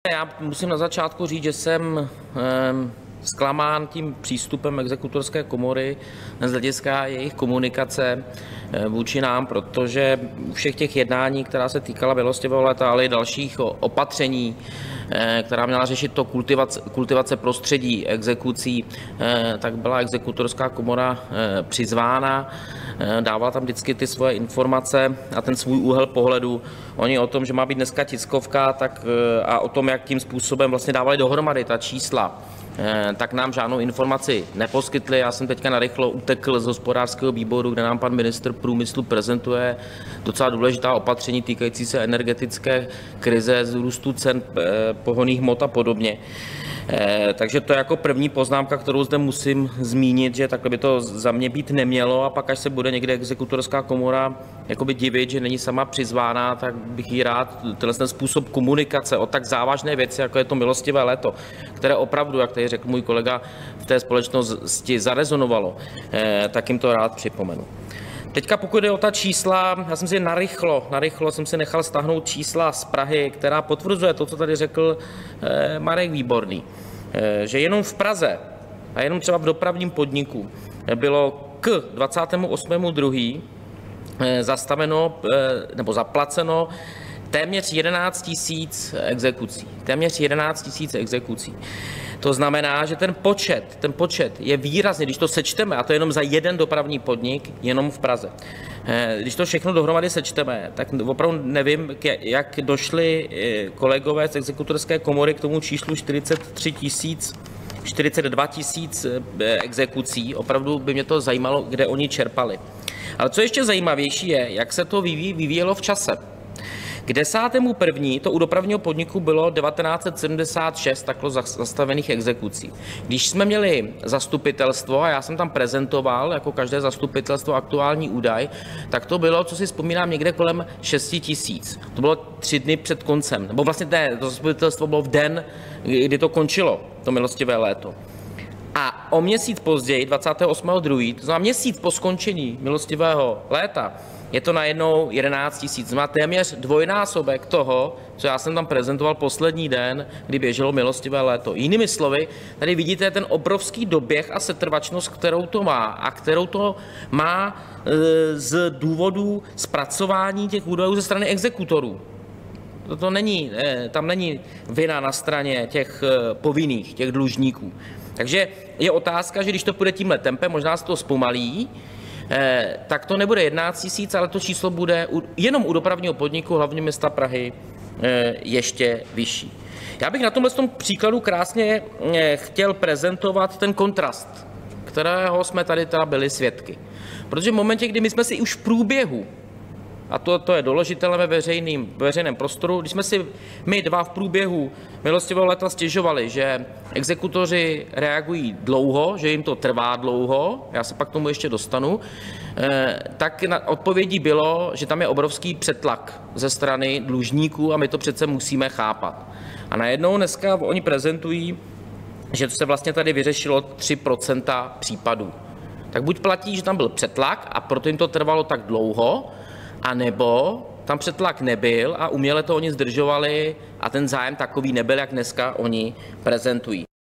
Já musím na začátku říct, že jsem zklamán tím přístupem exekutorské komory z hlediska jejich komunikace vůči nám, protože u všech těch jednání, která se týkala milostivého léta, ale i dalších opatření, která měla řešit to kultivace prostředí exekucí, tak byla exekutorská komora přizvána, dávala tam vždycky ty svoje informace a ten svůj úhel pohledu. Oni o tom, že má být dneska tiskovka, tak a o tom, jakým způsobem vlastně dávali dohromady ta čísla, tak nám žádnou informaci neposkytli. Já jsem teďka narychlo utekl z hospodářského výboru, kde nám pan ministr průmyslu prezentuje docela důležitá opatření týkající se energetické krize, zrůstu cen pohonných hmot a podobně. Takže to je jako první poznámka, kterou zde musím zmínit, že takhle by to za mě být nemělo, a pak až se bude někde exekutorská komora jakoby divit, že není sama přizvána, tak bych jí rád ten způsob komunikace o tak závažné věci, jako je to milostivé léto, které opravdu, jak tady řekl můj kolega, v té společnosti zarezonovalo, tak jim to rád připomenu. Teďka pokud jde o ta čísla, já jsem si narychlo jsem si nechal stáhnout čísla z Prahy, která potvrzuje to, co tady řekl Marek Výborný, že jenom v Praze a jenom třeba v dopravním podniku bylo k 28.2. zastaveno nebo zaplaceno téměř 11 000 exekucí. Téměř 11 000 exekucí. To znamená, že ten počet je výrazně, když to sečteme, a to je jenom za jeden dopravní podnik, jenom v Praze. Když to všechno dohromady sečteme, tak opravdu nevím, jak došli kolegové z exekutorské komory k tomu číslu 42 000 exekucí. Opravdu by mě to zajímalo, kde oni čerpali. Ale co ještě zajímavější je, jak se to vyvíjelo v čase. K 10.1. to u dopravního podniku bylo 1976 takhle zastavených exekucí. Když jsme měli zastupitelstvo, a já jsem tam prezentoval jako každé zastupitelstvo aktuální údaj, tak to bylo, co si vzpomínám, někde kolem 6 000. To bylo 3 dny před koncem. Nebo vlastně to zastupitelstvo bylo v den, kdy to končilo, to milostivé léto. A o měsíc později, 28.2., to znamená měsíc po skončení milostivého léta, je to najednou 11 000. Má téměř dvojnásobek toho, co já jsem tam prezentoval poslední den, kdy běželo milostivé léto. Jinými slovy, tady vidíte ten obrovský doběh a setrvačnost, kterou to má, a kterou to má z důvodu zpracování těch údajů ze strany exekutorů. Tam není vina na straně těch povinných, těch dlužníků. Takže je otázka, že když to půjde tímhle tempem, možná se to zpomalí, tak to nebude 11 000, ale to číslo bude jenom u dopravního podniku hlavního města Prahy ještě vyšší. Já bych na tomhle příkladu krásně chtěl prezentovat ten kontrast, kterého jsme tady teda byli svědky. Protože v momentě, kdy my jsme si už v průběhu, a to je doložitelné ve veřejném prostoru, když jsme si my dva v průběhu milostivého léta stěžovali, že exekutoři reagují dlouho, že jim to trvá dlouho, já se pak k tomu ještě dostanu, tak odpovědí bylo, že tam je obrovský přetlak ze strany dlužníků a my to přece musíme chápat. A najednou dneska oni prezentují, že se vlastně tady vyřešilo 3% případů. Tak buď platí, že tam byl přetlak a proto jim to trvalo tak dlouho, a nebo tam přetlak nebyl a uměle to oni zdržovali a ten zájem takový nebyl, jak dneska oni prezentují.